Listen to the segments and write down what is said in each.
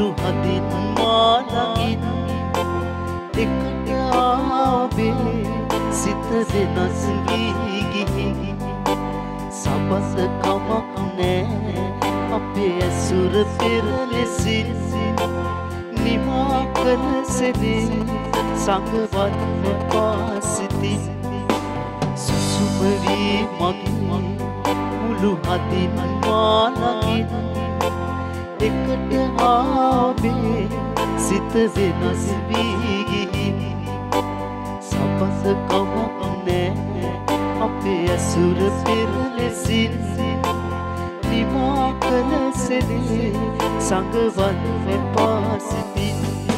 මුළු හදින් මාලගින් එකට ආවේ සිත වෙනස් වී ගිහි සබස කමක් නෑ අපේ ඇසුර පෙරලෙසින් නිමා කළ සෙදී සංගවන්න පාසිතින් සුසුම වී මගේ මුළු හදින් මාලගින් එකට ආවේ සිත වෙනස් වී ගිහි සබස කමක් නෑ අපේ ඇසුර පෙරලෙසින් නිමා කළ සෙදී සංගවන්න පාසිතින්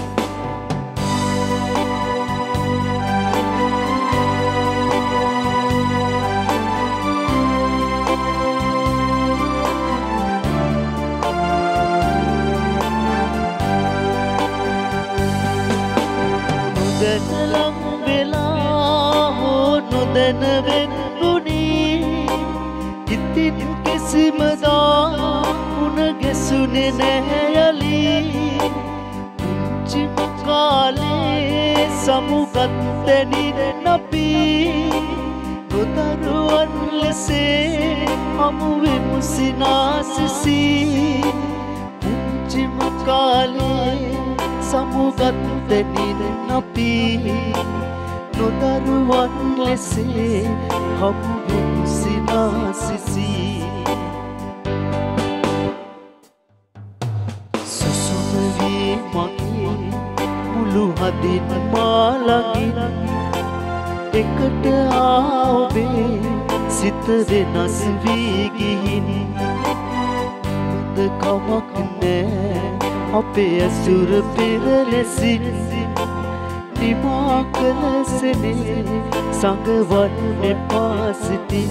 නොදැන ලං වෙලා හෝ නොදැන වෙන්නුනේ ඉතින් කිසිම දා මුණ ගැසුනේ නැහැ යලි පුංචිම කාලේ සමුගත්තෙනින් අපි නොදරුවන් ලෙසේ හමුවෙමු සිනාසිසී පුංචිම කාලේ සමුගත්තෙනින් අපි නොදරුවන් ලෙසේ හමුවෙමු සිනාසිසී සුසුම වී මගේ මුළු හදින් මාලගින් එකට ආවේ සිත වෙනස් වී ගිහින් හොඳ කමක් නෑ අපේ ඇසුර පෙරලෙසින් නිමා කළ සෙනේ සංගවන්න පාසිතින්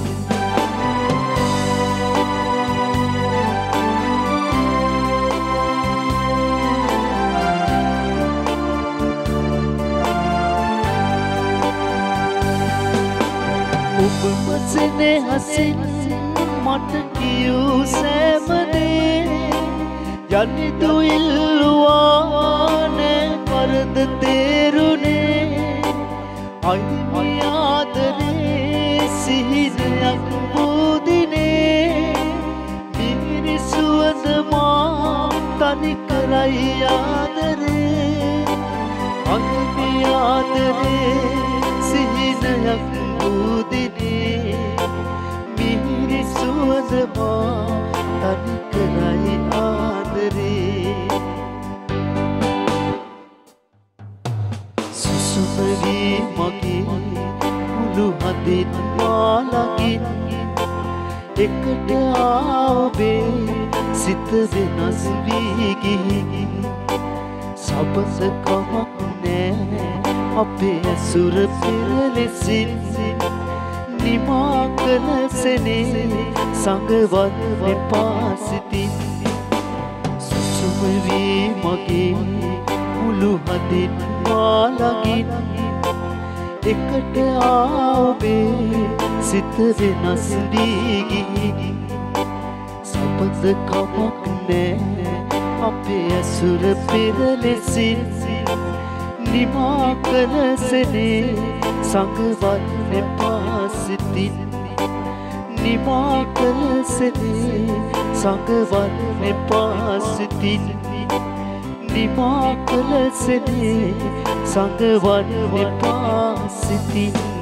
ඔබම සෙනෙහසින් මට කියූ සෑමදේ යනිදු ඉල්ලුවා නෑ වරද තේරුනේ අයිමි ආදරේ සිහිනයක් බෝදිනේ මිනිසුවද මා තනි කරයි ආදරේ අයිමි ආදරේ සිහිනයක් බෝදිනේ මිනිසුවද මා තනි කරයි ආදරේ සුසුම වී මගේ මුළු හදින් මාලගින් එකට ආවේ සිත වෙනස් වී ගිහි සබස කමක් නෑ අපේ ඇසුර පෙරලෙසින් නිමා කළ සෙනේ සංගවන්න පාසිතින් සුසුම වී මගේ මුළු හදින් මාලගින් එකට ආවේ සිත වෙනස් වී ගිහි සබස කමක් නෑ අපේ ඇසුර පෙරලෙසින් නිමා කළ සෙනේ සංගවන්න පාසිතින් නිමා කළ සෙනේ සංගවන්න පාසිතින් නිමා කළ සෙනේ සංගවන්න පාසිතින්